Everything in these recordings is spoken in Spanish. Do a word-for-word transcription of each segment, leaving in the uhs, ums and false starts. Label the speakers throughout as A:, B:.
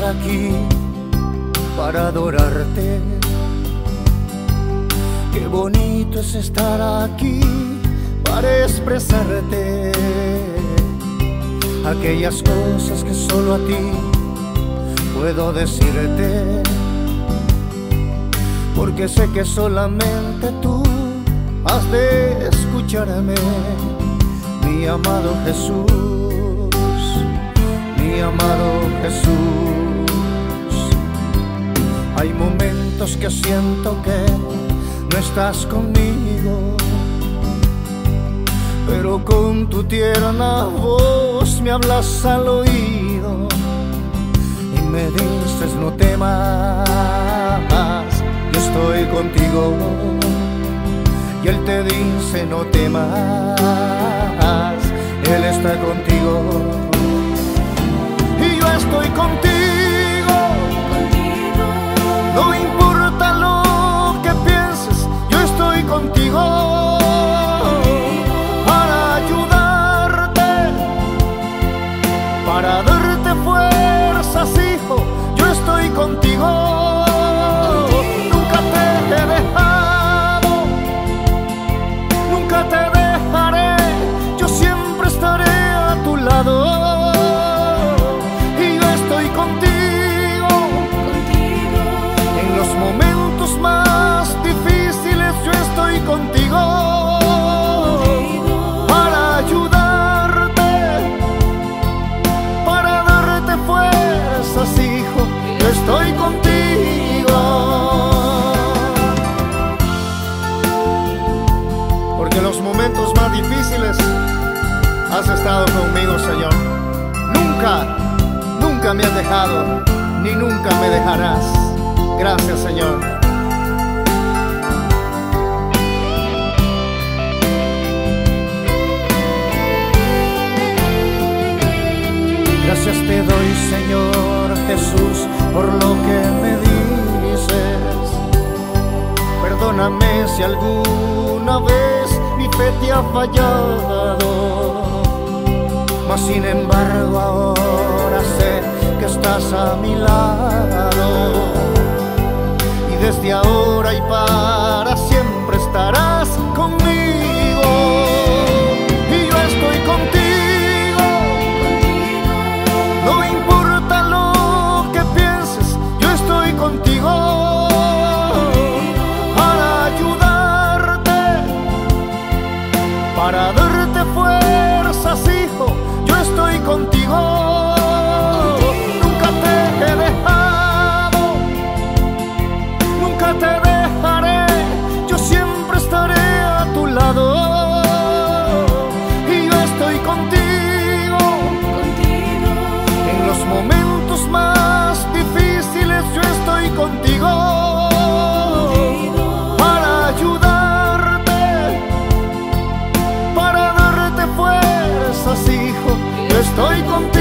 A: aquí para adorarte. Qué bonito es estar aquí para expresarte aquellas cosas que solo a ti puedo decirte, porque sé que solamente tú has de escucharme, mi amado Jesús, mi amado Jesús. Hay momentos que siento que no estás conmigo, pero con tu tierna voz me hablas al oído y me dices: no temas, yo estoy contigo. Y Él te dice: no temas, Él está contigo. Y yo estoy contigo, contigo. No importa lo que pienses, yo estoy contigo, contigo. Para ayudarte, para darte fuerzas, hijo, yo estoy contigo. Nunca te he dejado, nunca te dejaré, yo siempre estaré a tu lado. Y yo estoy contigo, contigo. En los momentos más difíciles yo estoy contigo, contigo. Para ayudarte, para darte fuerzas, hijo, yo estoy contigo. Porque en los momentos más difíciles has estado conmigo, Señor. Nunca, nunca me has dejado, ni nunca me dejarás. Gracias, Señor. Gracias te doy, Señor Jesús, por lo que me dices. Perdóname si alguna vez mi fe te ha fallado, mas sin embargo ahora sé que estás a mi lado, y desde ahora y para siempre estarás conmigo. Y yo estoy contigo, contigo. No importa lo que pienses, yo estoy contigo, contigo. Para ayudarte, para darte fuerzas, hijo, yo estoy contigo. Nunca te he dejado, nunca te dejaré, yo siempre estaré a tu lado. Y yo estoy contigo, contigo. En los momentos más difíciles yo estoy contigo, contigo. Para ayudarte, para darte fuerzas, hijo, yo estoy contigo.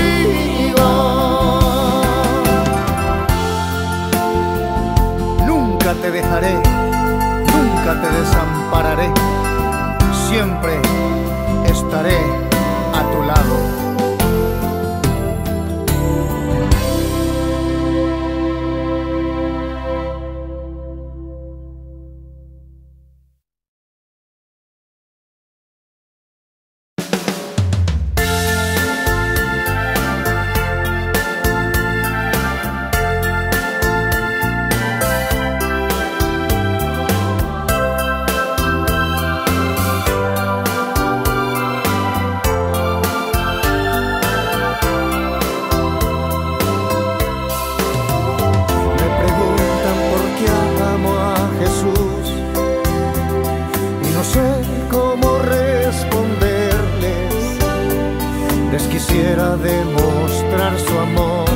A: Nunca te dejaré, nunca te desampararé, siempre estaré a tu lado. Quisiera demostrar su amor,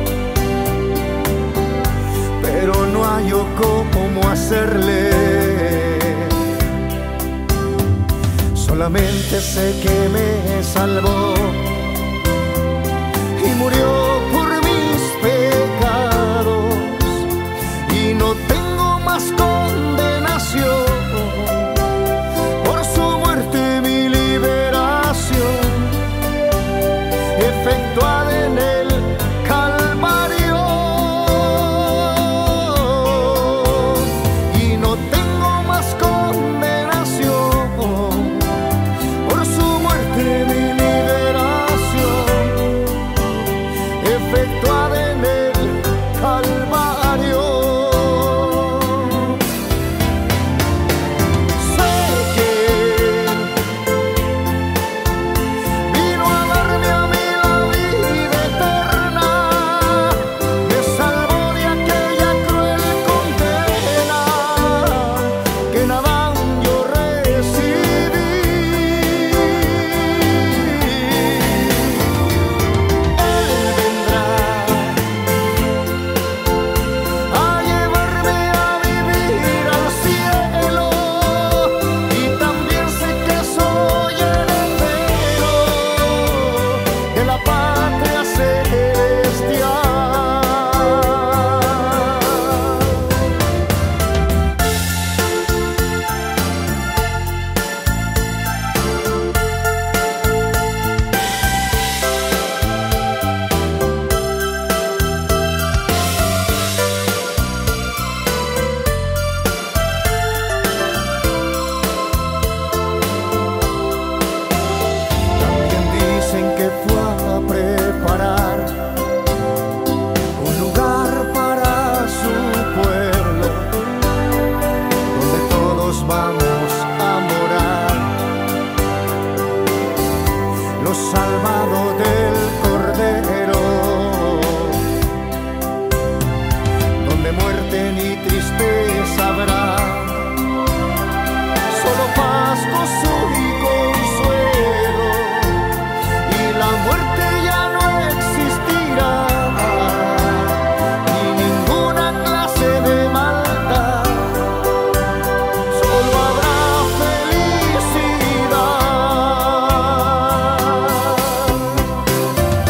A: pero no hallo cómo hacerle. Solamente sé que me salvó y murió por mis pecados, y no tengo más condenación. Por su muerte mi liberación efectuada en el Calvario. fue a preparar un lugar para su pueblo, donde todos vamos a morar, los salvados del Cordero, donde muerte ni tristeza habrá, solo paz, gozo y consuelo, y la muerte ya no existirá, ni ninguna clase de maldad, solo habrá felicidad.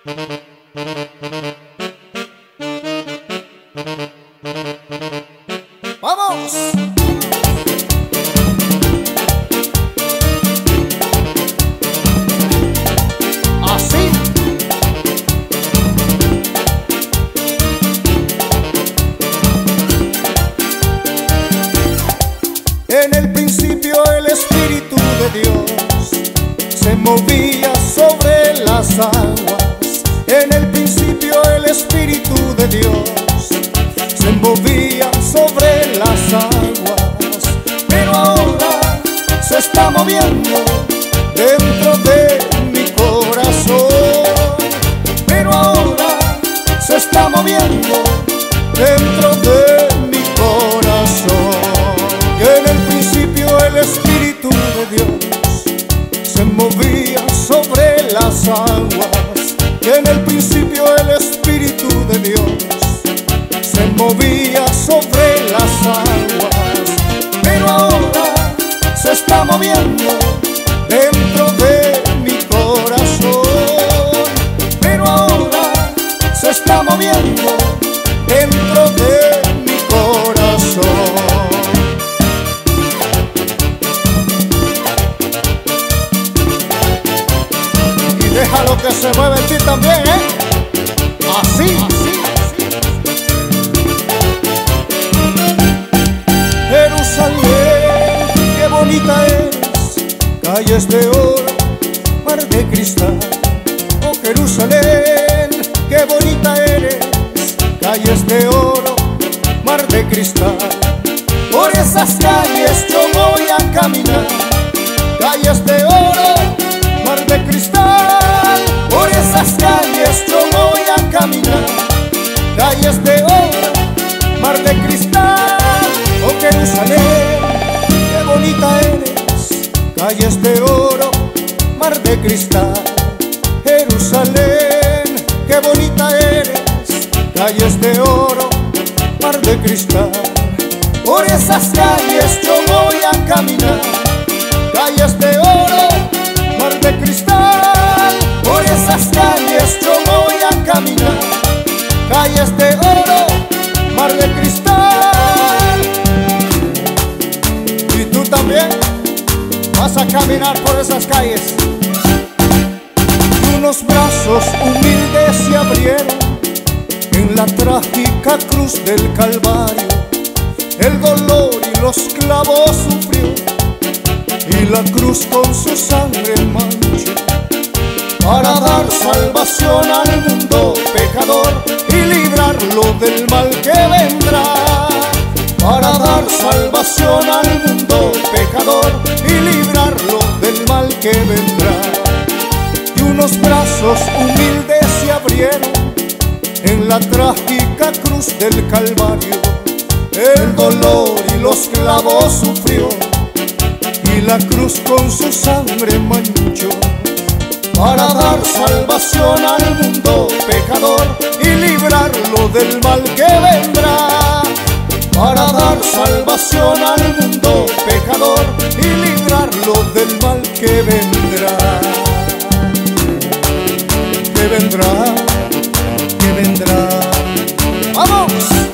A: ¡Vamos! Así. En el principio el Espíritu de Dios se movía sobre las aguas. En el principio el Espíritu de Dios se movía sobre las aguas, pero ahora se está moviendo dentro de mi corazón. Pero ahora se está moviendo dentro de mi corazón. Y en el principio el Espíritu de Dios se movía sobre las aguas. Y en el principio el Espíritu de Dios se movía sobre las aguas, pero ahora se está moviendo dentro de mi corazón. Pero ahora se está moviendo dentro de mi corazón. Y déjalo que se mueva en ti también, ¿eh? Así, así. Jerusalén, qué bonita eres, calles de oro, mar de cristal. Oh Jerusalén, qué bonita eres, calles de oro, mar de cristal. Por esas calles yo voy a caminar, calles de oro, mar de cristal. Por esas calles yo voy a caminar, calles de oro, mar de cristal. Oh Jerusalén, qué bonita eres, calles de oro, mar de cristal. Jerusalén, qué bonita eres, calles de oro, mar de cristal. Por esas calles yo voy a caminar, calles de oro, mar de cristal. Por esas calles yo voy a caminar, calles de oro, mar de cristal. Y tú también vas a caminar por esas calles. Y unos brazos humildes se abrieron en la trágica cruz del Calvario. El dolor y los clavos sufrió, y la cruz con su sangre manchó, para dar salvación al mundo pecador y librarlo del mal que vendrá. Para dar salvación al mundo pecador y librarlo del mal que vendrá. Y unos brazos humildes se abrieron en la trágica cruz del Calvario. El dolor y los clavos sufrió, y la cruz con su sangre manchó, para dar salvación al mundo pecador y librarlo del mal que vendrá. Para dar salvación al mundo pecador y librarlo del mal que vendrá. Que vendrá, que vendrá. ¡Vamos!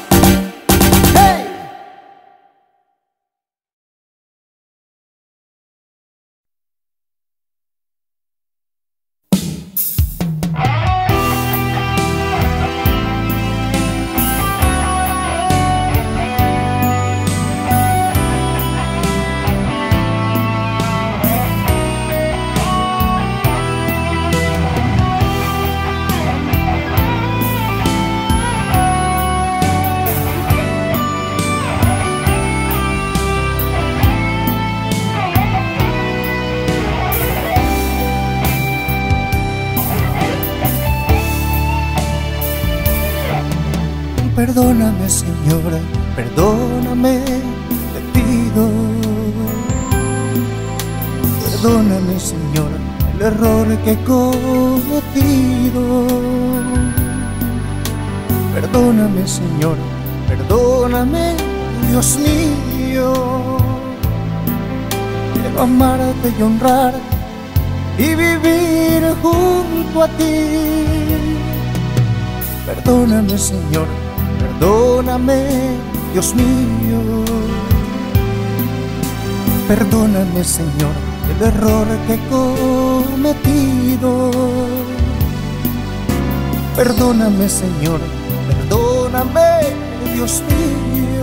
A: Perdóname, Señora, perdóname, te pido. Perdóname, Señora, el error que he cometido. Perdóname, Señora, perdóname, Dios mío. Quiero amarte y honrar y vivir junto a ti. Perdóname, Señor, perdóname, Dios mío. Perdóname, Señor, el error que he cometido. Perdóname, Señor, perdóname, Dios mío.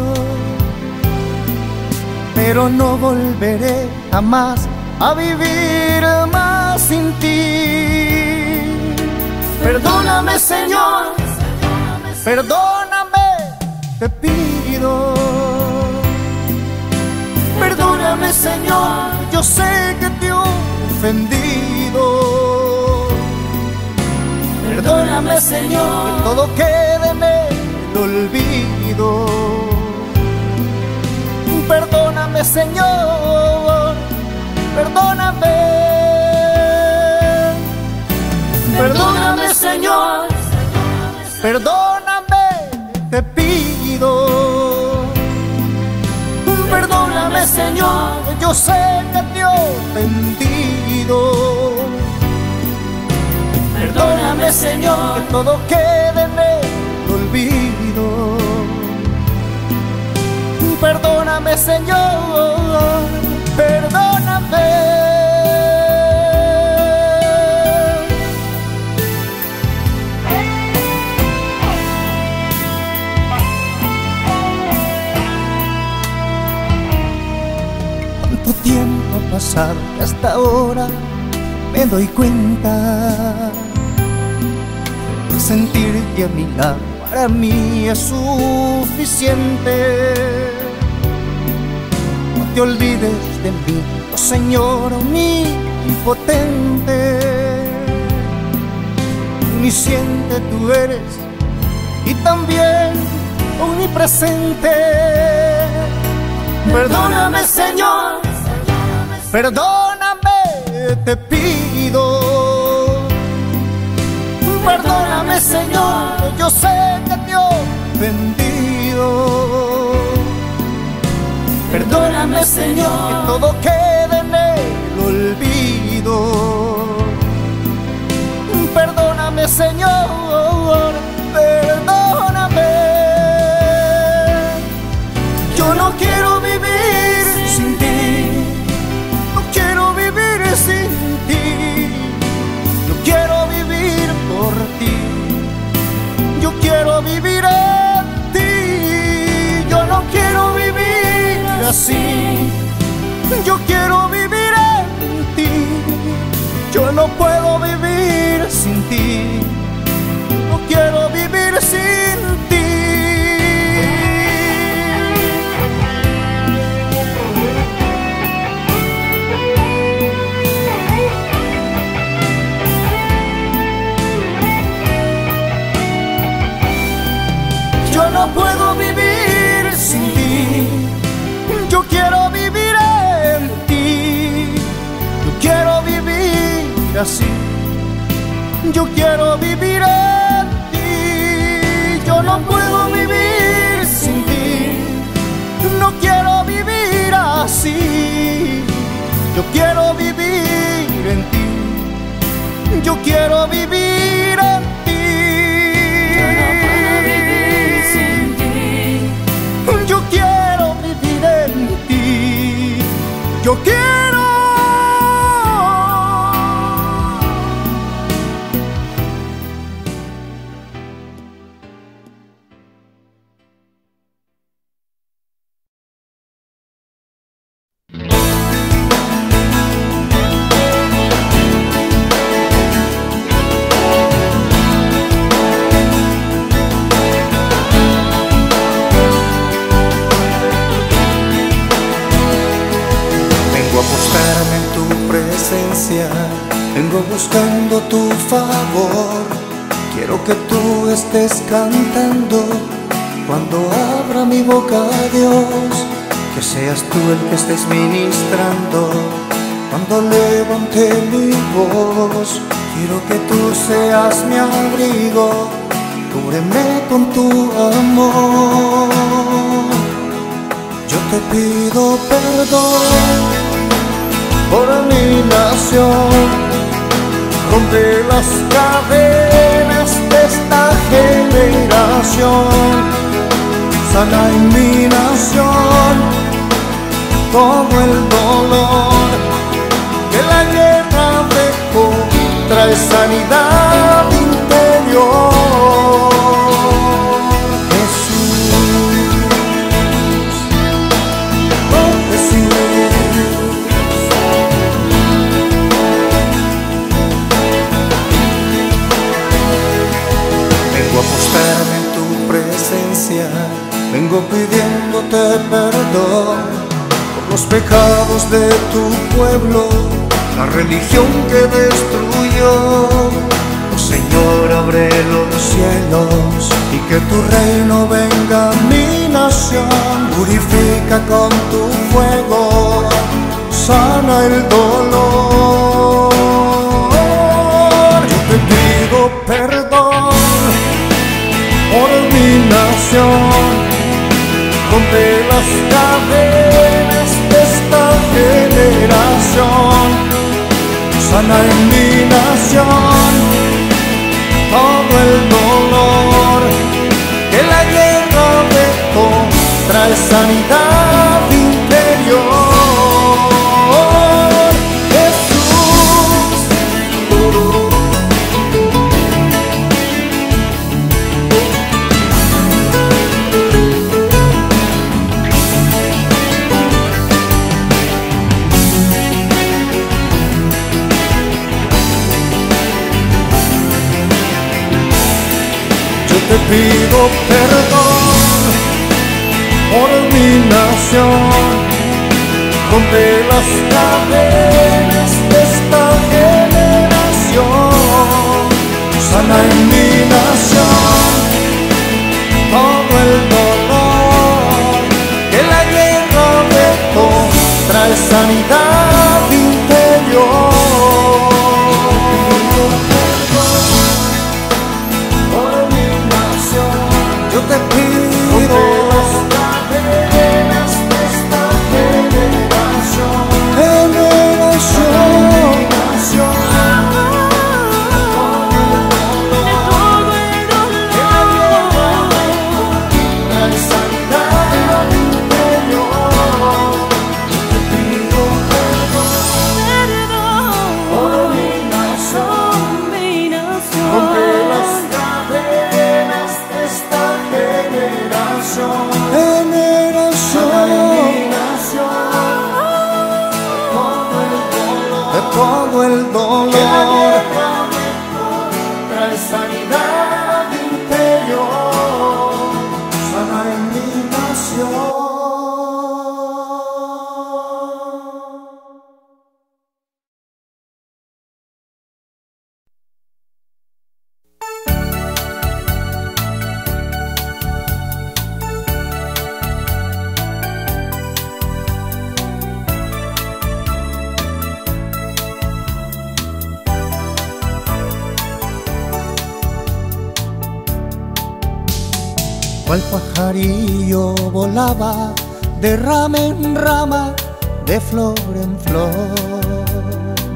A: Pero no volveré jamás a vivir más sin ti. Perdóname, Señor, perdóname, te pido. Perdóname, Señor, yo sé que te he ofendido. Perdóname, Señor, que todo quede en el olvido. Perdóname, Señor, perdóname. Perdóname, Señor, perdóname, te pido. Perdóname, Señor, yo sé que te he ofendido. Perdóname, Señor, que todo quede en el olvido. Perdóname, Señor, perdóname. Cuánto tiempo ha pasado que hasta ahora me doy cuenta. Sentirte a mi lado para mí es suficiente. No te olvides de mí, oh Señor omnipotente. Omnisciente tú eres y también omnipresente. Perdóname, Señor, perdóname, te pido. Perdóname, Señor, yo sé que te he ofendido. Perdóname, Señor, que todo quede en el olvido. Perdóname, Señor, perdóname. Yo no quiero vivir sin ti. No quiero vivir sin ti. No quiero vivir por ti. Yo quiero vivir en ti. Yo no quiero vivir así. Yo quiero vivir en ti. Yo no puedo vivir sin ti. No quiero vivir sin ti. Yo no puedo vivir sin ti. Yo quiero vivir en ti. Yo quiero vivir así. Yo quiero vivir en ti. Yo no puedo vivir sin ti. No quiero vivir así. Yo quiero vivir en ti. Yo quiero vivir en ti. Yo quiero vivir en ti. Yo quiero. Vengo buscando tu favor. Quiero que tú estés cantando cuando abra mi boca, Dios. Que seas tú el que estés ministrando cuando levante mi voz. Quiero que tú seas mi abrigo, cúbreme con tu amor. Yo te pido perdón por mi nación. Rompe las cadenas de esta generación. Sana en mi nación todo el dolor que la guerra dejó, trae sanidad interior. Jesús, oh Jesús, vengo a postrarme en tu presencia, vengo pidiéndote perdón por los pecados de tu pueblo, la religión que destruyó. Oh Señor, abre los cielos y que tu reino venga a mi nación. Purifica con tu fuego, sana el dolor. Yo te pido perdón por mi nación, rompe las cadenas de esta generación. Sana en mi nación todo el dolor que la guerra dejó, trae sanidad interior. Jesús, te pido perdón por mi nación, rompe las cadenas de esta generación. Sana en mi nación todo el dolor que la guerra dejó, trae sanidad interior. Yo te pido las cadenas de esta generación, generación, todo el dolor que la guerra dejó, trae sanidad interior. Yo te pido perdón por mi nación, rompe las cadenas de esta generación, de todo el dolor que la guerra dejó, trae sanidad interior. Sana en mi nación. Cual pajarillo volaba de rama en rama, de flor en flor.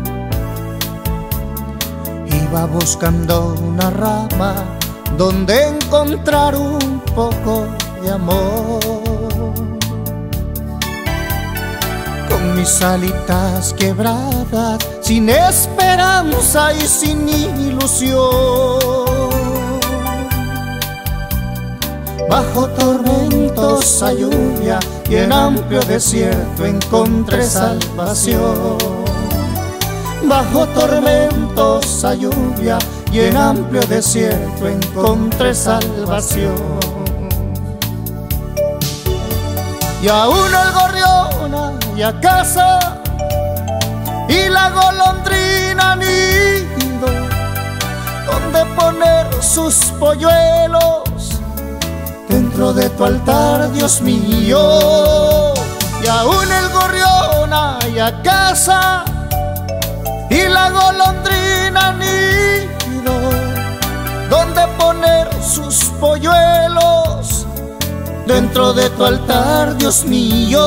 A: Iba buscando una rama donde encontrar un poco de amor. Con mis alitas quebradas, sin esperanza y sin ilusión, bajo tormentosa lluvia y en amplio desierto encontré salvación. Bajo tormentosa lluvia y en amplio desierto encontré salvación. Y aún el gorrión y a casa y la golondrina nido donde poner sus polluelos dentro de tu altar, Dios mío. Y aún el gorrión hay a casa y la golondrina nido donde poner sus polluelos dentro de tu altar, Dios mío.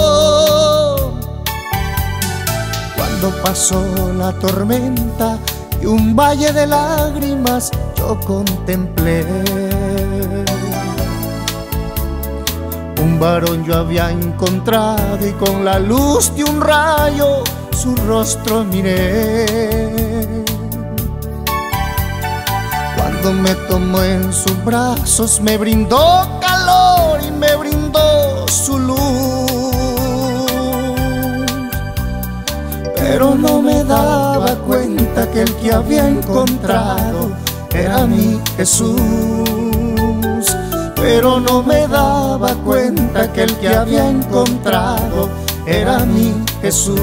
A: Cuando pasó la tormenta y un valle de lágrimas yo contemplé. Un varón yo había encontrado y con la luz de un rayo su rostro miré. Cuando me tomó en sus brazos me brindó calor y me brindó su luz, pero no me daba cuenta que el que había encontrado era mi Jesús. Pero no me daba cuenta que el que había encontrado era mi Jesús.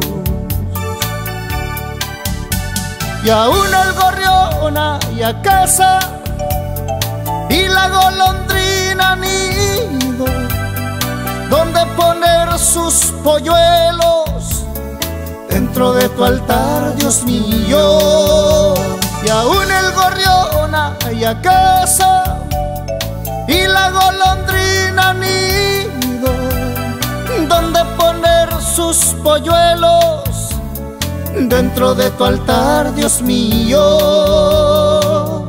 A: Y aún el gorrión y a casa y la golondrina nido donde poner sus polluelos dentro de tu altar, Dios mío. Y aún el gorrión y a casa y la golondrina nido donde poner sus polluelos dentro de tu altar, Dios mío.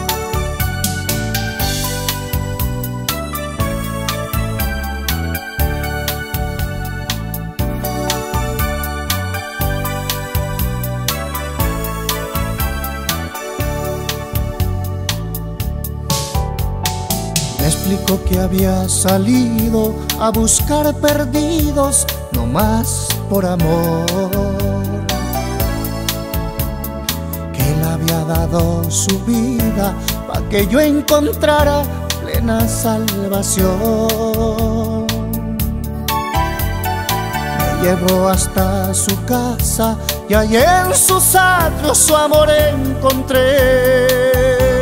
A: Me explicó que había salido a buscar perdidos, no más por amor, que él había dado su vida para que yo encontrara plena salvación. Me llevó hasta su casa y allí en sus atrios su amor encontré.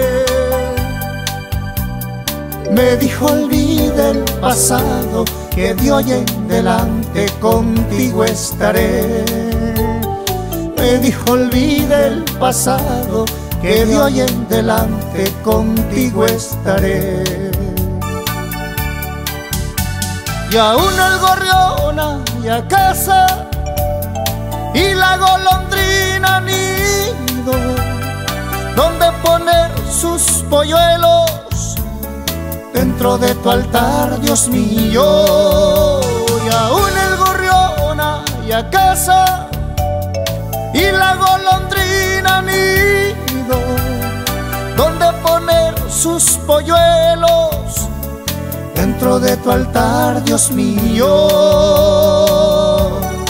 A: Me dijo olvida el pasado, que de hoy en delante contigo estaré. Me dijo olvida el pasado, que de hoy en delante contigo estaré. Y aún el gorrión y a casa y la golondrina nido donde poner sus polluelos dentro de tu altar, Dios mío. Y aún el gorrión y a casa y la golondrina nido donde poner sus polluelos dentro de tu altar, Dios mío.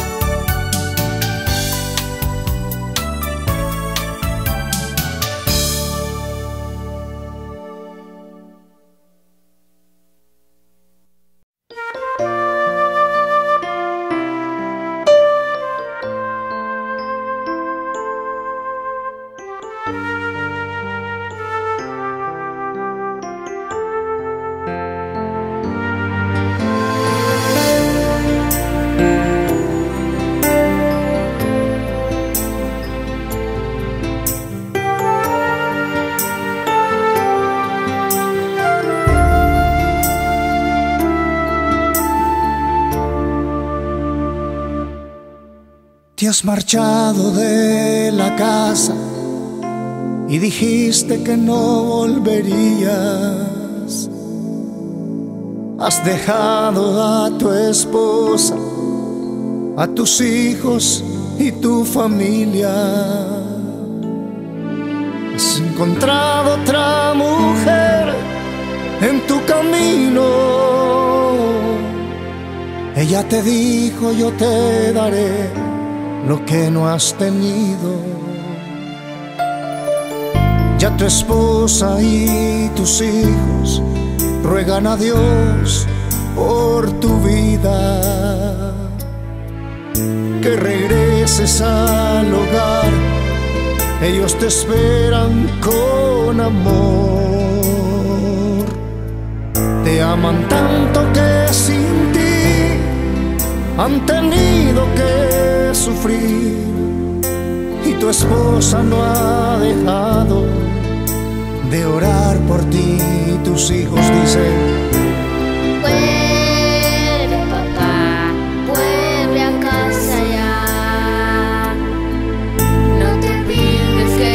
A: Te has marchado de la casa y dijiste que no volverías. Has dejado a tu esposa, a tus hijos y tu familia. Has encontrado otra mujer en tu camino. Ella te dijo yo te daré lo que no has tenido. Ya tu esposa y tus hijos ruegan a Dios por tu vida, que regreses al hogar. Ellos te esperan con amor. Te aman tanto que sin ti han tenido que sufrir, y tu esposa no ha dejado de orar por ti. Tus hijos dicen:
B: vuelve papá, vuelve a casa ya. No te olvides que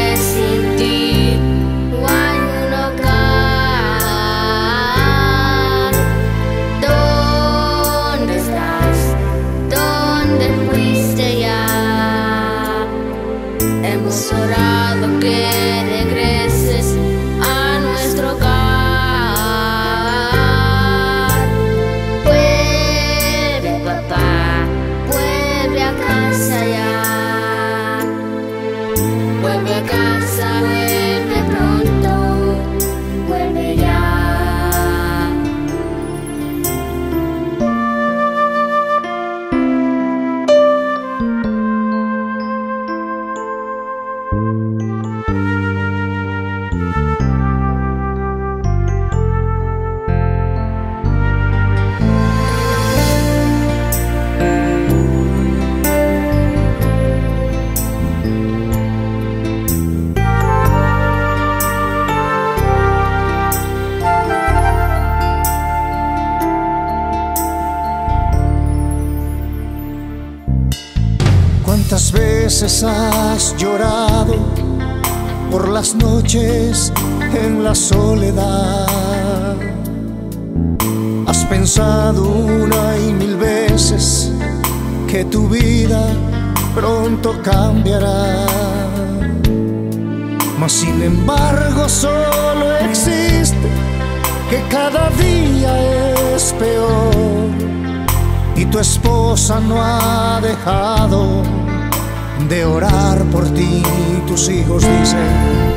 A: ¿Cuántas veces has llorado por las noches en la soledad? Has pensado una y mil veces que tu vida pronto cambiará, mas sin embargo solo existe que cada día es peor, y tu esposa no ha dejado de orar por ti. Tus hijos dicen: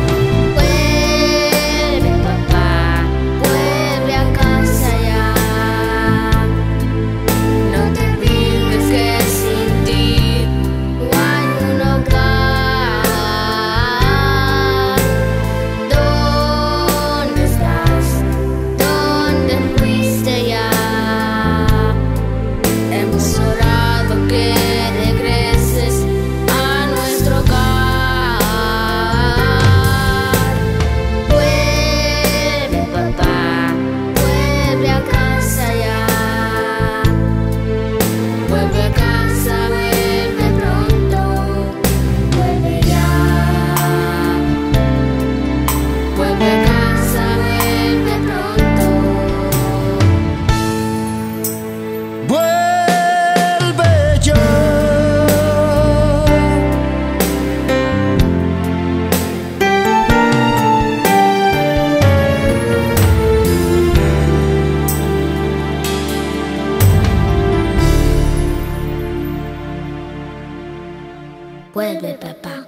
B: vuelve, papá.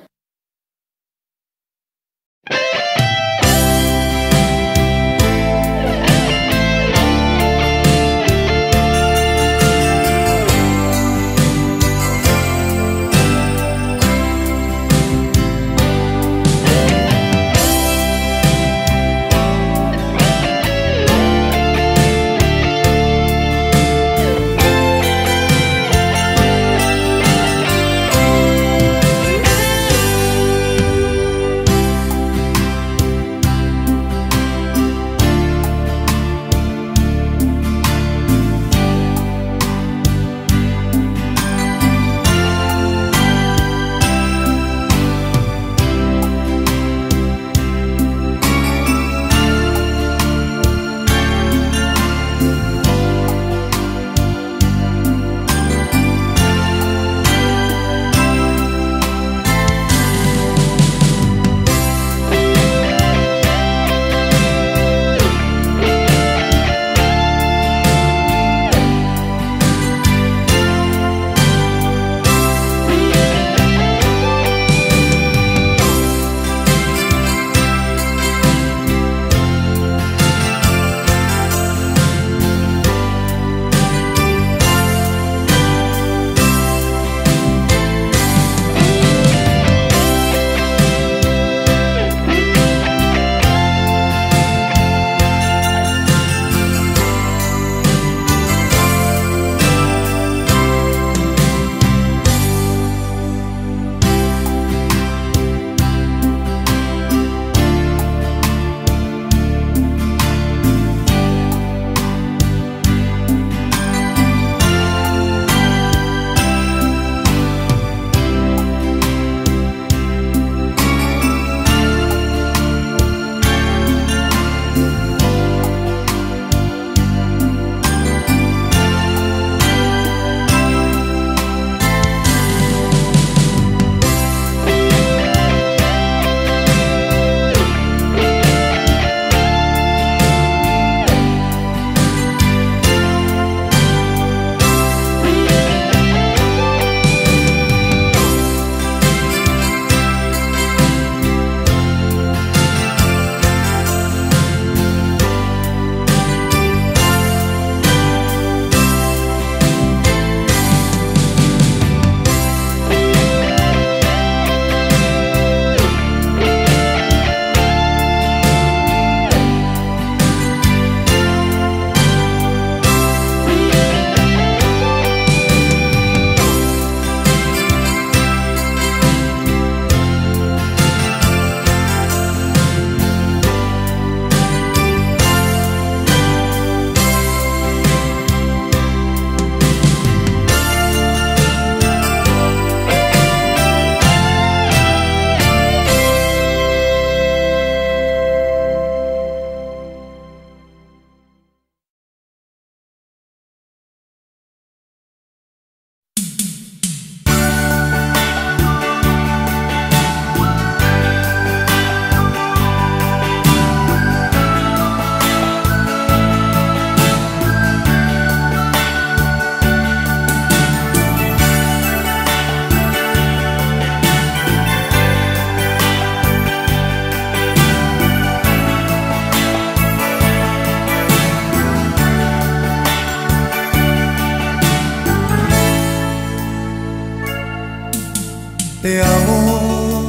A: Te amo,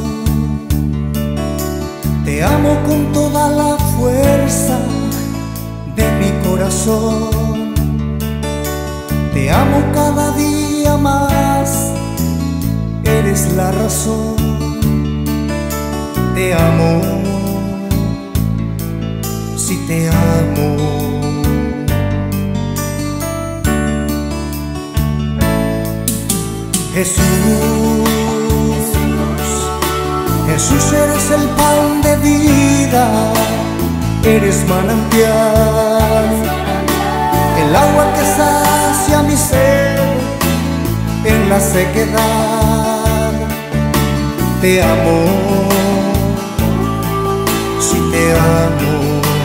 A: te amo con toda la fuerza de mi corazón. Te amo cada día más, eres la razón. Te amo, sí te amo. Jesús, Jesús, eres el pan de vida, eres manantial, el agua que sacia mi sed en la sequedad. Te amo, sí te amo.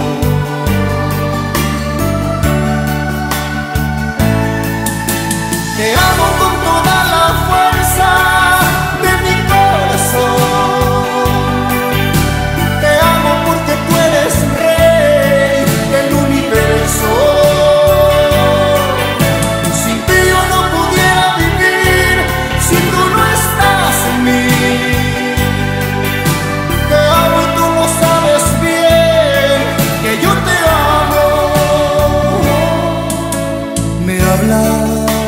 A: Te amo con toda la fuerza de mi corazón. Te amo porque tú eres rey del universo. Sin ti yo no pudiera vivir, si tú no estás en mí. Te amo y tú lo sabes bien, que yo te amo. Me hablas,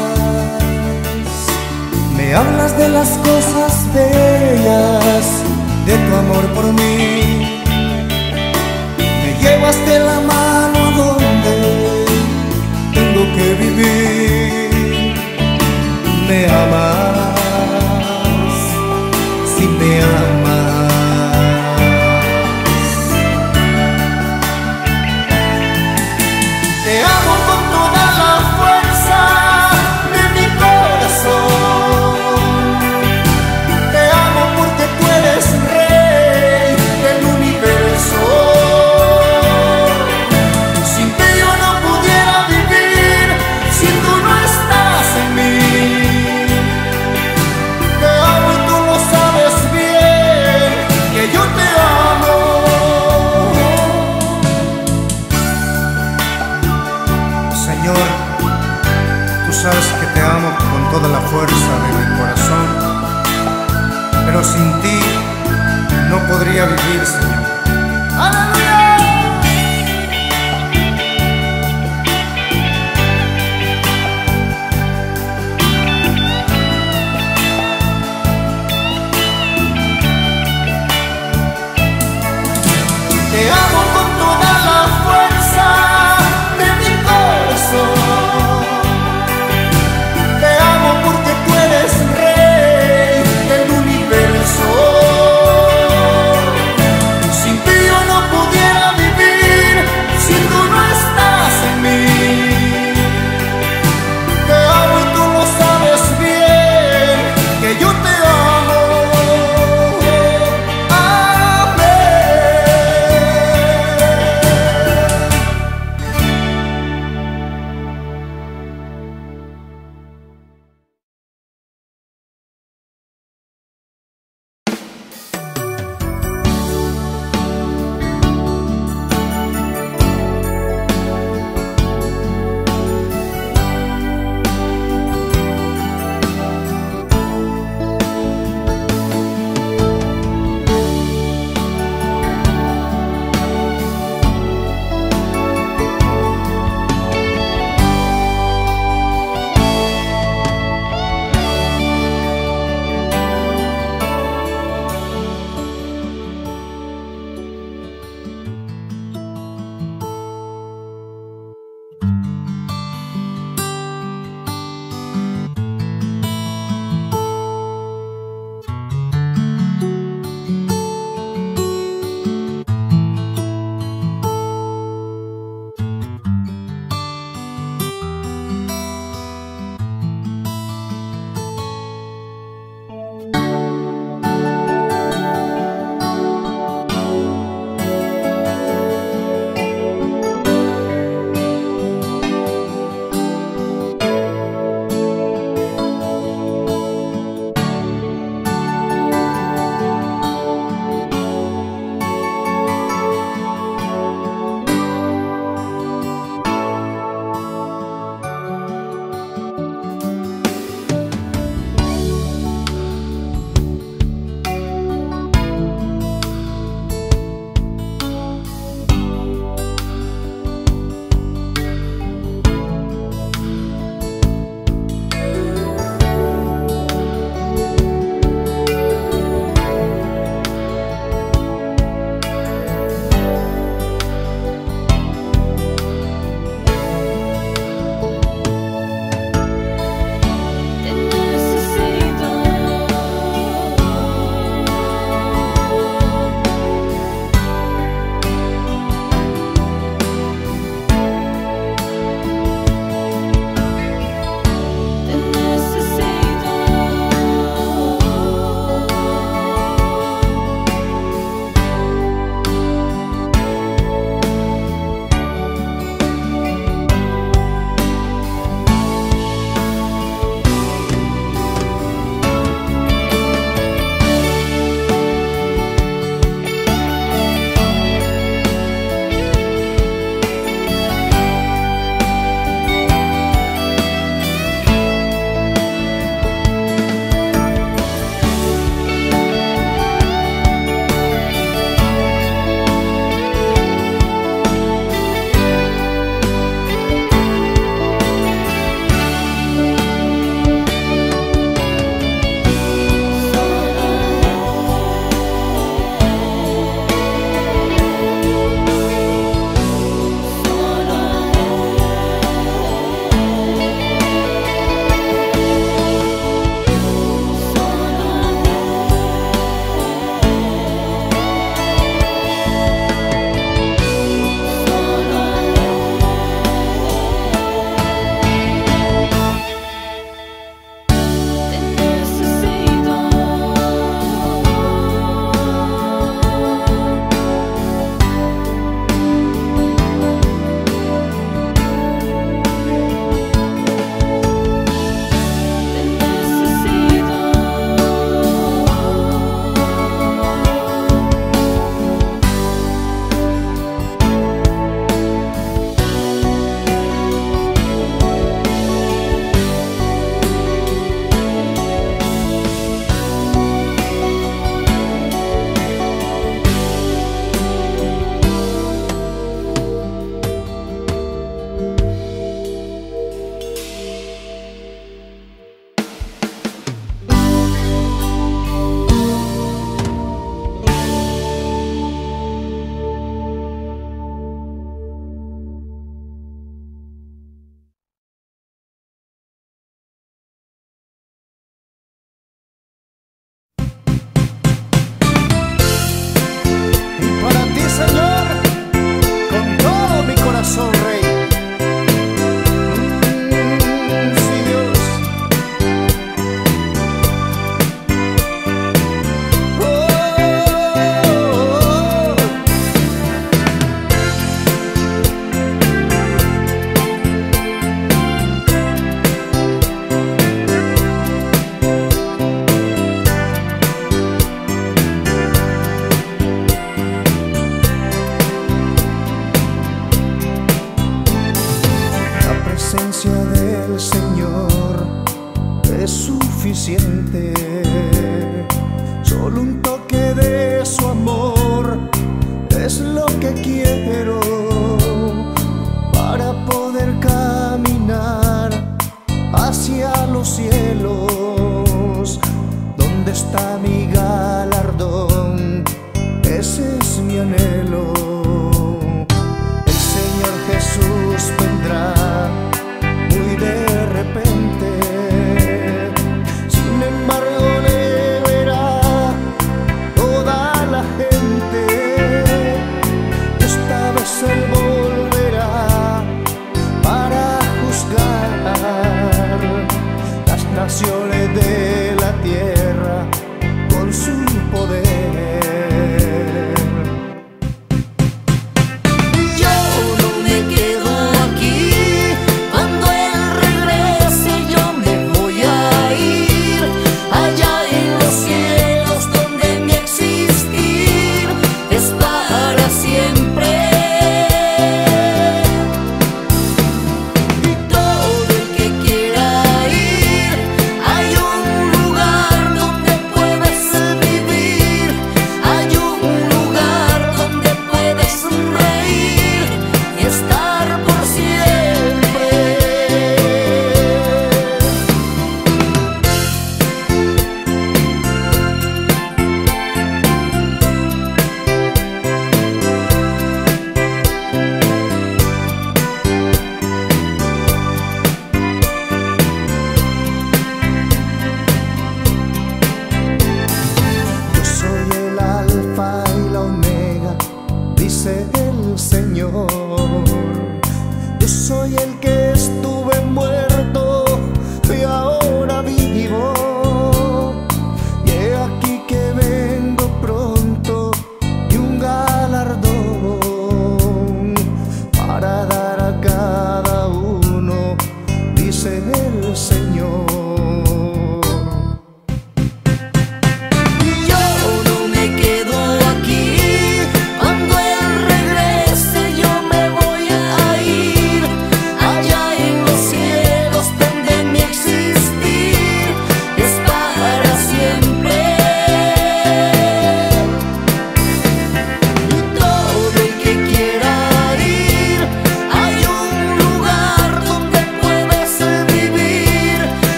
A: me hablas de las cosas bellas de tu amor por mí. Me llevas de la mano a donde tengo que vivir. Me amas, si me amas. Te amo con toda la fuerza de mi corazón. Te amo porque tú eres rey del universo. Sin ti yo no pudiera vivir, si tú no estás en mí. Te amo y tú lo sabes bien, que yo te amo. Señor, tú sabes que te amo con toda la fuerza de mi corazón, pero sin ti no podría vivir, Señor. ¡Aleluya! Te amo con toda la fuerza de mi corazón. Te amo porque tú eres rey del universo. es suficiente. Solo un toque de su amor es lo que quiero para poder caminar hacia los cielos. ¿Dónde está mi galardón? Ese es mi anhelo. El Señor Jesús vendrá muy de repente, sin embargo le verá toda la gente. Esta vez Él volverá para juzgar las naciones de la tierra con su poder. Yo no me quedo aquí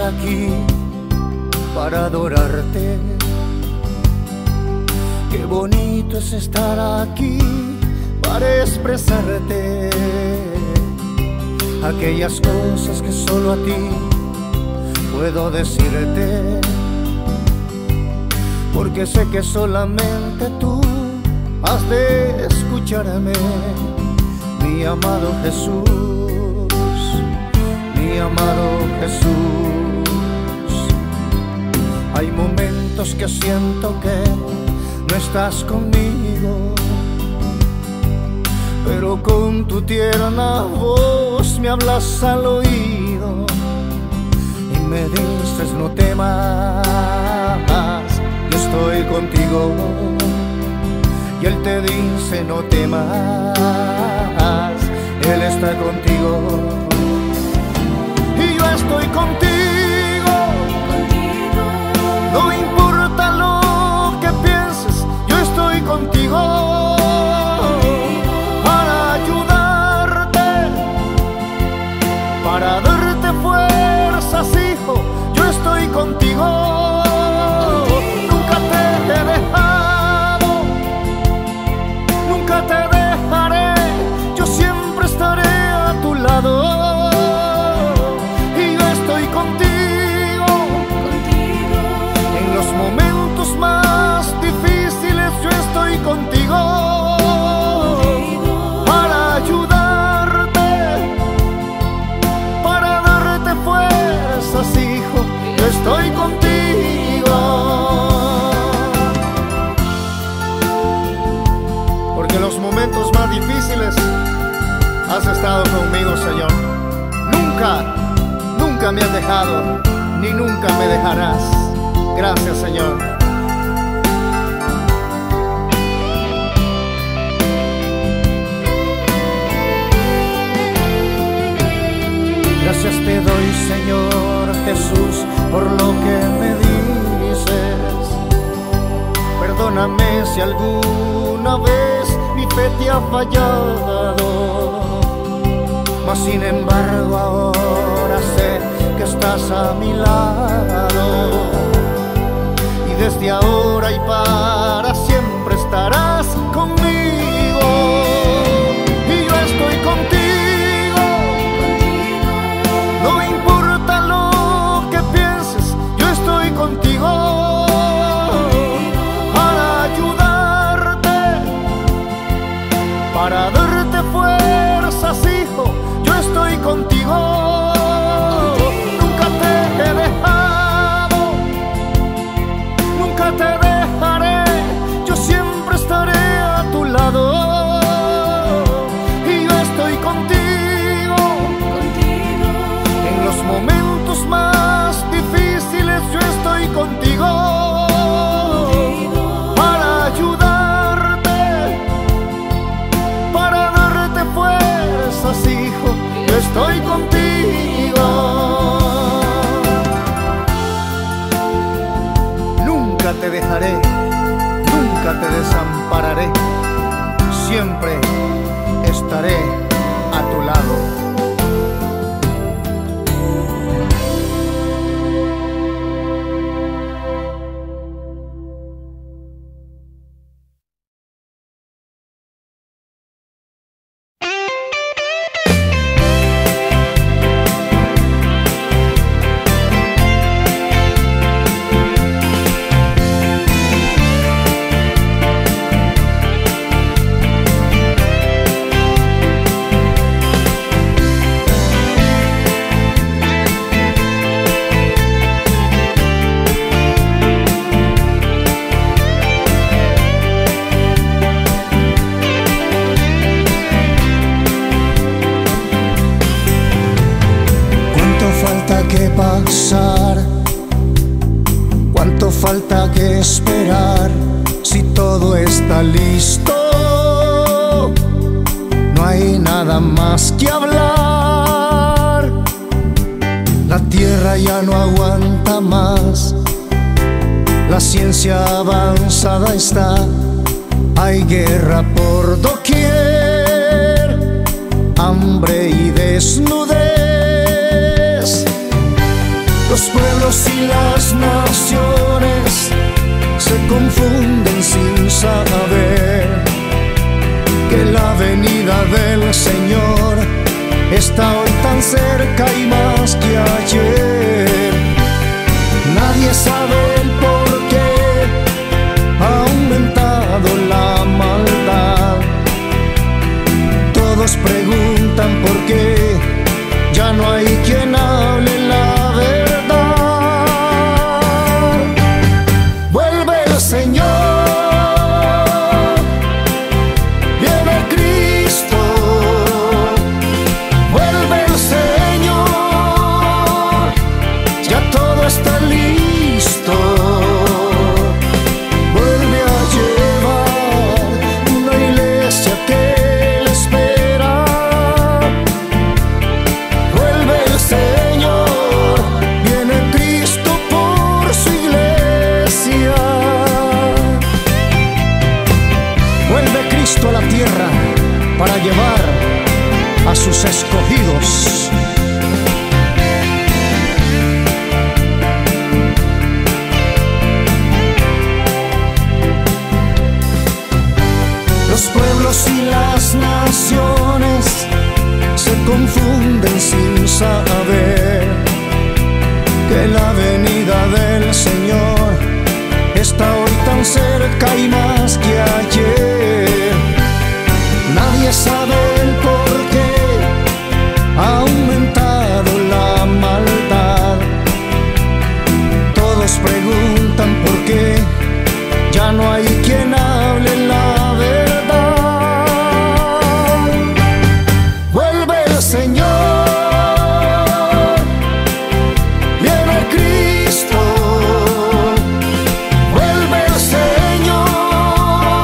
A: aquí para adorarte. Qué bonito es estar aquí para expresarte aquellas cosas que solo a ti puedo decirte, porque sé que solamente tú has de escucharme, mi amado Jesús, mi amado Jesús. Hay momentos que siento que no estás conmigo, pero con tu tierna voz me hablas al oído y me dices: no temas, yo estoy contigo. Y Él te dice: no temas, Él está contigo. Y yo estoy contigo, contigo. No importa lo que pienses, yo estoy contigo, contigo. Para ayudarte, para darte fuerzas, hijo, yo estoy contigo. Nunca te he dejado, nunca te dejaré, yo siempre estaré a tu lado. Y yo estoy contigo, contigo. En los momentos más difíciles yo estoy contigo, contigo. Para ayudarte, para darte fuerzas, hijo, yo estoy contigo. Porque en los momentos más difíciles has estado conmigo, Señor. Nunca, nunca me has dejado, ni nunca me dejarás. Gracias, Señor. Gracias te doy, Señor Jesús, por lo que me dices. Perdóname si alguna vez mi fe te ha fallado, mas sin embargo ahora sé que estás a mi lado, y desde ahora y para siempre estarás conmigo. Y yo estoy contigo, contigo. No importa lo que pienses, yo estoy contigo, contigo. Para ayudarte, para darte fuerzas, hijo, yo estoy contigo. Nunca te he dejado, nunca te dejaré, yo siempre estaré a tu lado. Y yo estoy contigo, contigo. En los momentos más difíciles yo estoy contigo, contigo. Para ayudarte, para darte fuerzas, hijo, yo estoy contigo. Nunca te dejaré, nunca te desampararé, siempre estaré a tu lado. ¿Cuánto falta que esperar? Si todo está listo, no hay nada más que hablar. La tierra ya no aguanta más, la ciencia avanzada está, hay guerra por doquier, hambre y desnudez. Los pueblos y las naciones se confunden sin saber que la venida del Señor está hoy tan cerca y más que ayer. Nadie sabe el por qué ha aumentado la maldad. Todos preguntan por qué ya no hay quien hable la verdad. Vuelve el Señor, viene Cristo. Vuelve el Señor, ya todo está listo. Vuelve a llevar una iglesia que le espera. Vuelve el Señor, viene Cristo por su iglesia. Vuelve Cristo a la tierra para llevar a sus escogidos. Los pueblos y las naciones se confunden sin saber que la venida del Señor está hoy tan cerca y más que ayer. Nadie sabe el por qué ha aumentado la maldad. Todos preguntan por qué ya no hay quien hable la verdad. Vuelve el Señor, viene Cristo. Vuelve el Señor,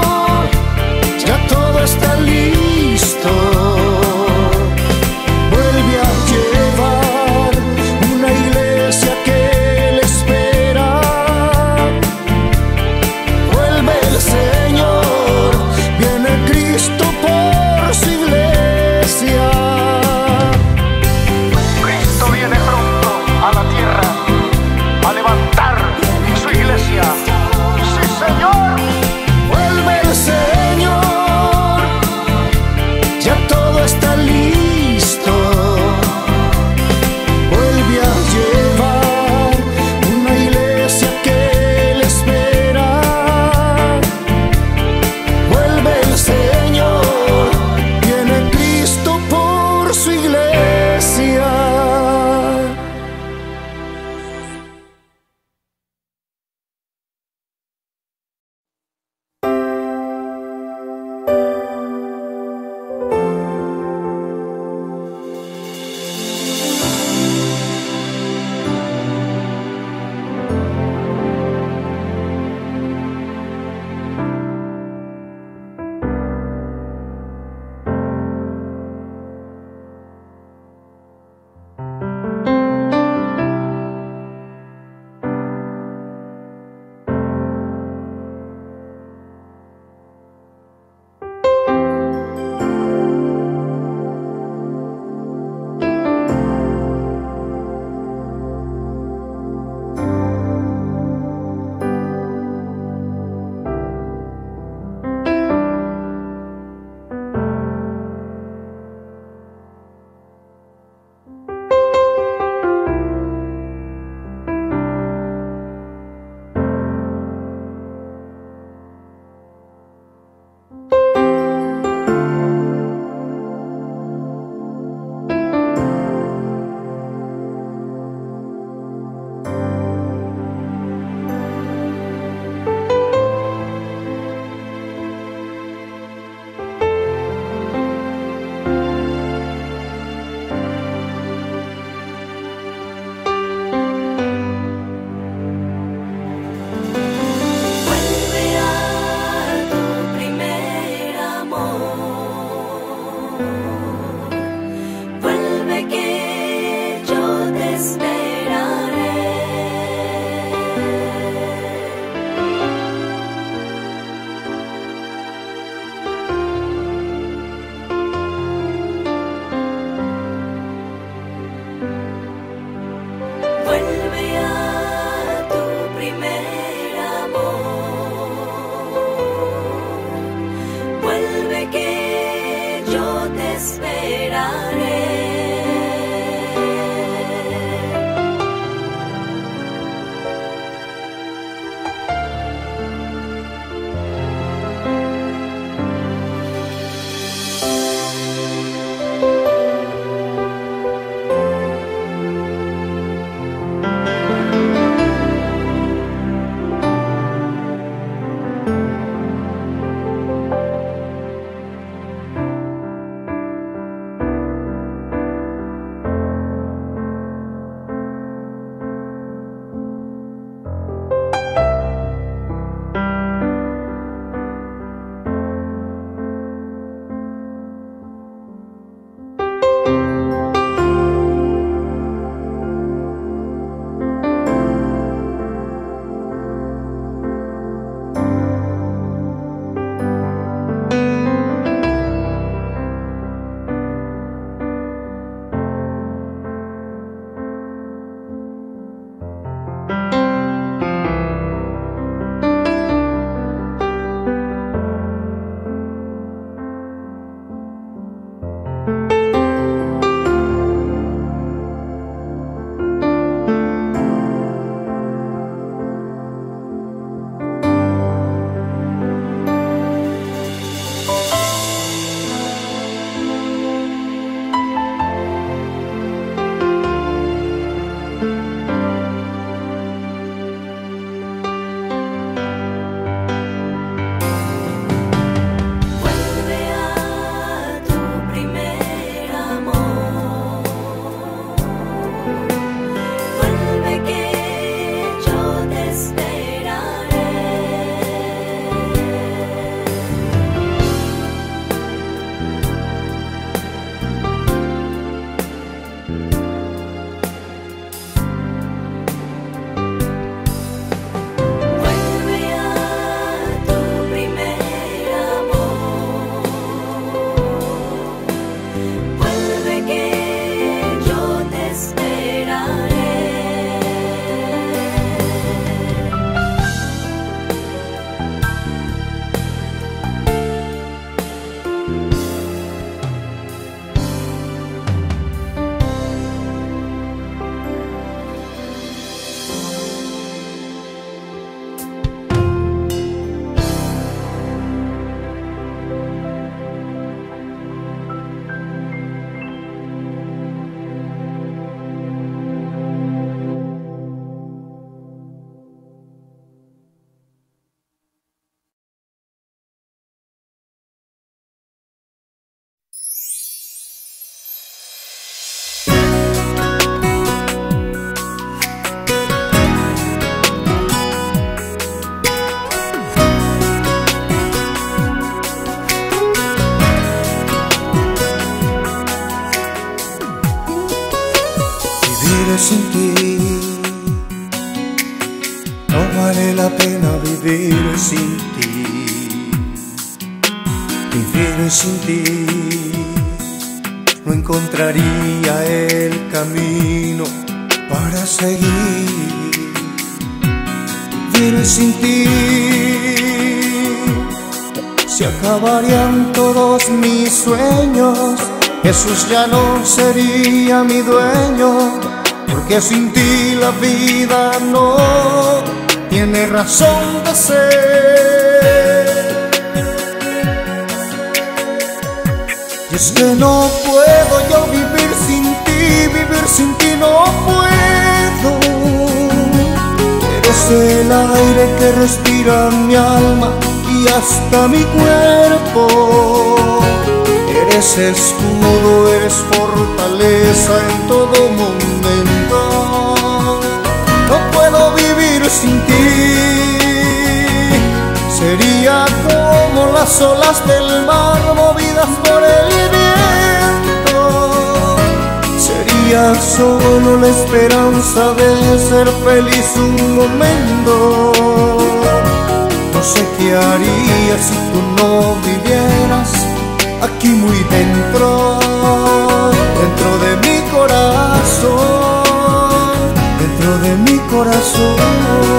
A: la pena vivir sin ti, vivir sin ti. No encontraría el camino para seguir. Vivir sin ti, se acabarían todos mis sueños. Jesús ya no sería mi dueño, porque sin ti la vida no tiene razón de ser. Y es que no puedo yo vivir sin ti, vivir sin ti no puedo. Eres el aire que respira mi alma y hasta mi cuerpo. Eres escudo, eres fortaleza en todo momento. No puedo vivir sin ti, sería como las olas del mar movidas por el viento. Sería solo la esperanza de ser feliz un momento. No sé qué haría si tú no vivieras aquí muy dentro, dentro de mi corazón, dentro de mi corazón.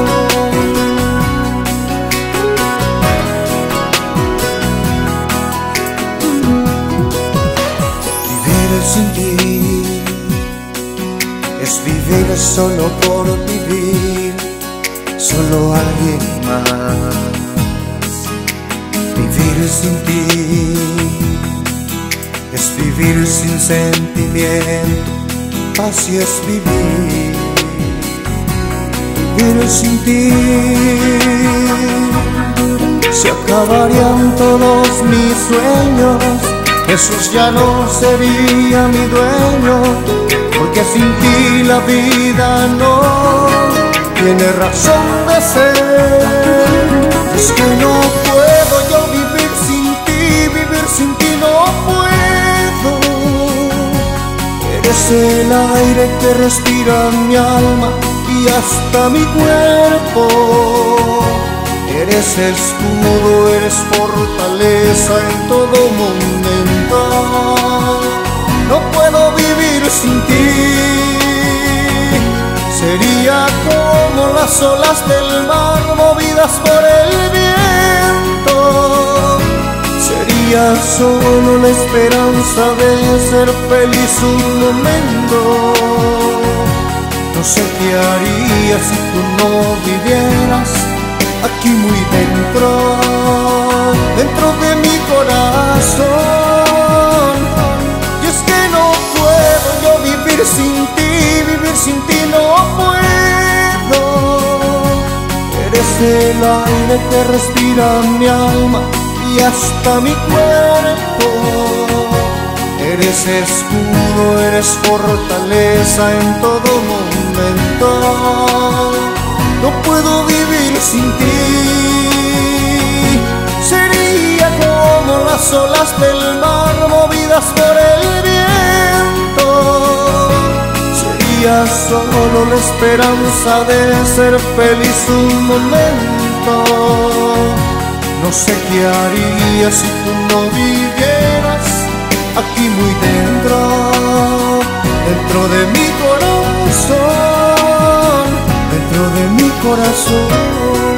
A: Vivir sin ti es vivir solo por vivir, solo alguien más. Vivir sin ti es vivir sin sentimiento, así es vivir. Vivir sin ti, se acabarían todos mis sueños. Jesús ya no sería mi dueño, porque sin ti la vida no tiene razón de ser. Es que no puedo yo vivir sin ti, vivir sin ti no puedo. Eres el aire que respira mi alma y hasta mi cuerpo. Eres escudo, eres fortaleza en todo momento. No puedo vivir sin ti, sería como las olas del mar movidas por el viento. Sería solo la esperanza de ser feliz un momento. No sé qué haría si tú no vivieras aquí muy dentro, dentro de mi corazón. Y es que no puedo yo vivir sin ti, vivir sin ti no puedo. Eres el aire que respira mi alma y hasta mi cuerpo. Eres escudo, eres fortaleza en todo momento. No puedo vivir sin ti, sería como las olas del mar movidas por el viento. Sería solo la esperanza de ser feliz un momento. No sé qué haría si tú no vivieras aquí muy dentro, dentro de mi corazón, dentro de mi corazón.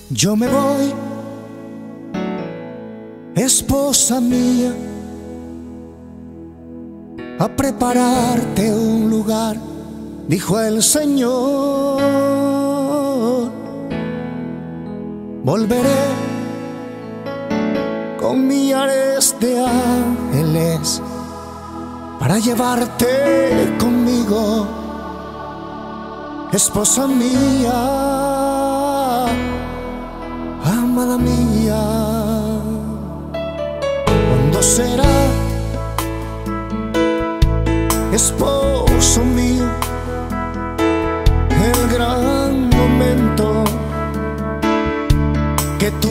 A: Yo me voy, esposa mía, a prepararte un lugar, dijo el Señor. Volveré con millares de ángeles para llevarte conmigo, esposa mía, amada mía. ¿Cuándo será, esposo mío, el gran momento que tú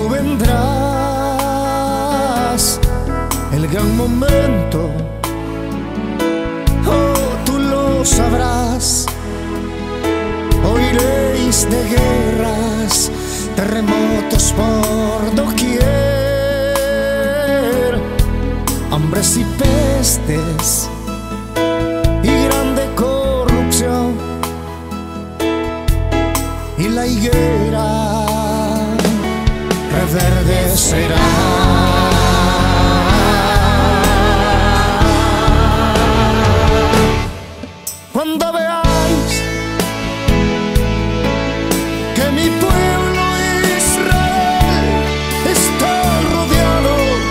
A: vendrás? El gran momento, oh, tú lo sabrás. Oiréis de guerras, terremotos por doquier, hambres y pestes y grande corrupción, y la higuera reverdecerá. Cuando veáis que mi pueblo Israel está rodeado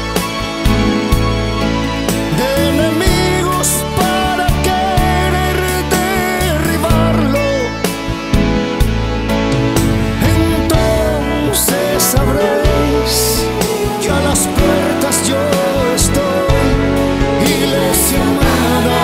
A: de enemigos para querer derribarlo, entonces sabréis que a las puertas yo estoy, iglesia amada,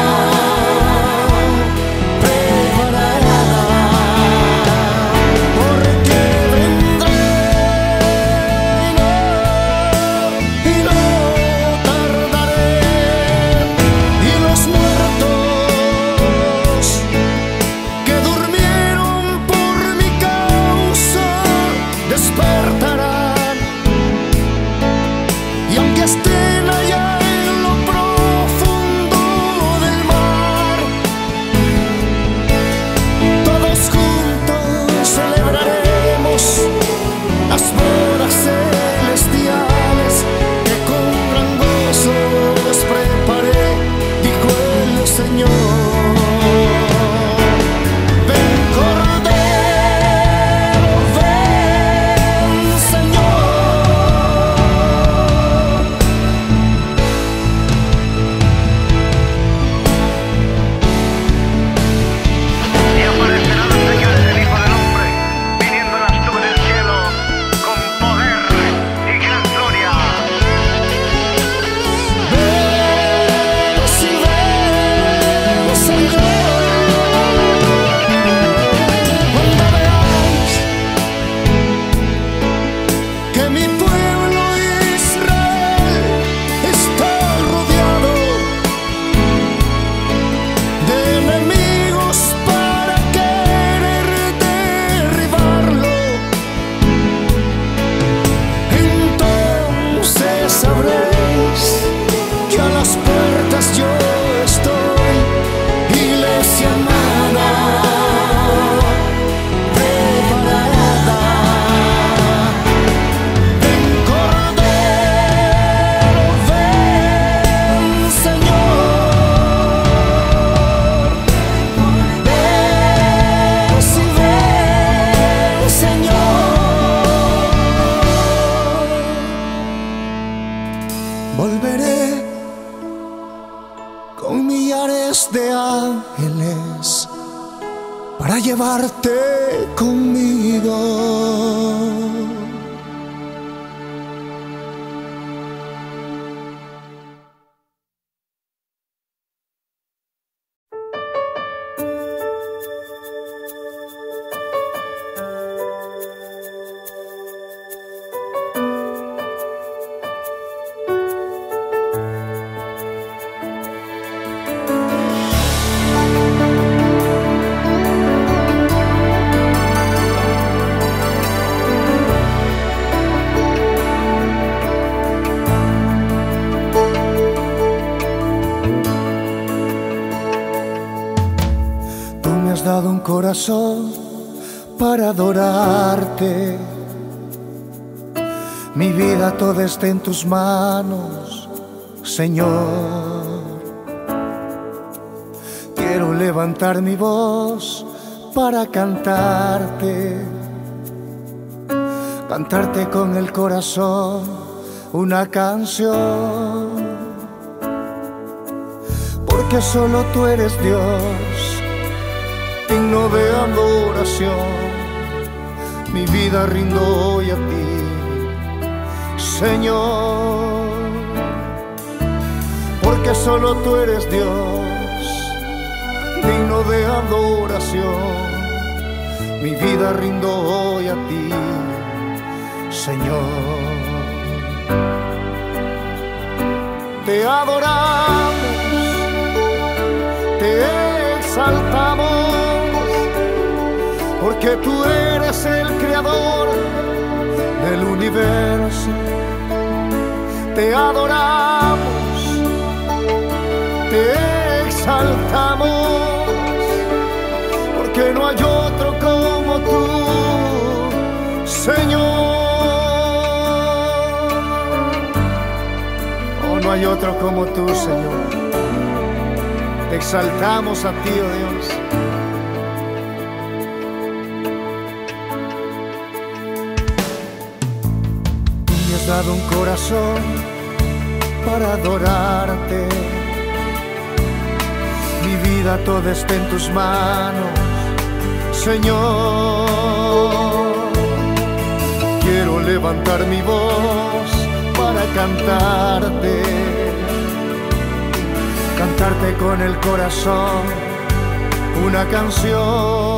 A: volveré con millares de ángeles para llevarte conmigo. Dado un corazón para adorarte, Mi vida toda está en tus manos, Señor. Quiero levantar mi voz para cantarte, cantarte con el corazón una canción, porque solo tú eres Dios, digno de adoración. Mi vida rindo hoy a ti, Señor, porque solo tú eres Dios, digno de adoración. Mi vida rindo hoy a ti, Señor. Te adoramos, te exaltamos, porque tú eres el creador del universo. Te adoramos, te exaltamos, porque no hay otro como tú, Señor. Oh, no hay otro como tú, Señor. Te exaltamos a ti, oh Dios. Tú me has dado un corazón para adorarte. Mi vida toda está en tus manos, Señor. Quiero levantar mi voz para cantarte, cantarte con el corazón una canción,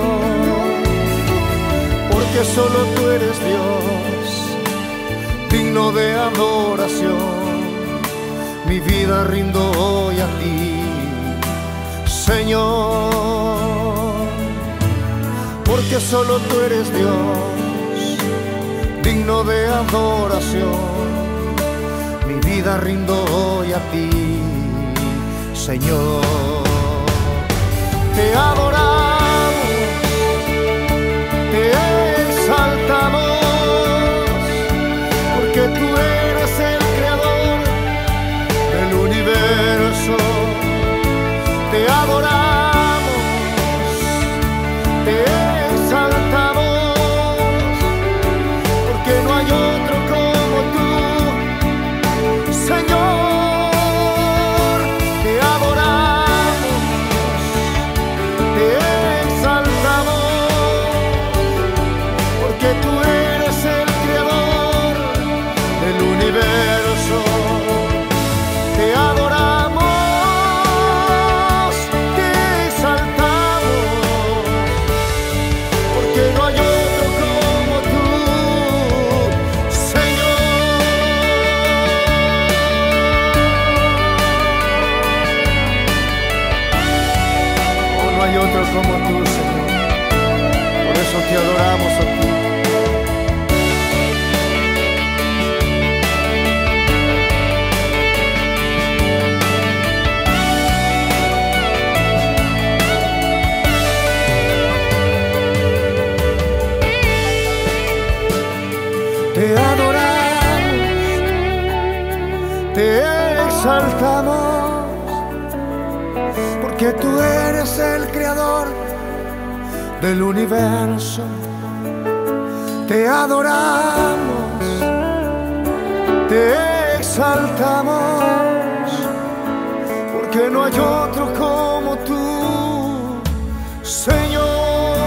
A: porque solo tú eres Dios, digno de adoración. Mi vida rindo hoy a ti, Señor, porque solo tú eres Dios, digno de adoración. Mi vida rindo hoy a ti, Señor. Te adoramos, te exaltamos, porque tú eres el creador del universo. Te adoramos, te exaltamos, porque no hay otro como tú, Señor. Te adoramos, te exaltamos, porque tú eres el creador del universo. Te adoramos, otro como tú, Señor. Por eso te adoramos a ti. Te adoramos, te exaltamos, porque tú eres el creador del universo. Te adoramos, te exaltamos, porque no hay otro como tú, Señor.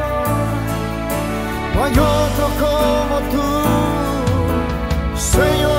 A: No hay otro como tú, Señor.